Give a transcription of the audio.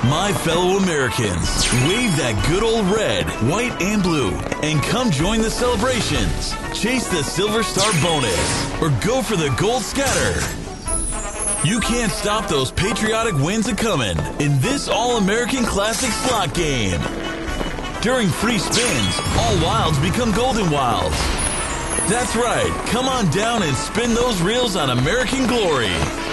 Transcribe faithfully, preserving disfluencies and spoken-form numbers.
My fellow Americans, wave that good old red, white, and blue, and come join the celebrations. Chase the Silver Star bonus, or go for the Gold Scatter. You can't stop those patriotic wins a-coming in this All-American Classic slot game. During free spins, all wilds become golden wilds. That's right, come on down and spin those reels on American Glory.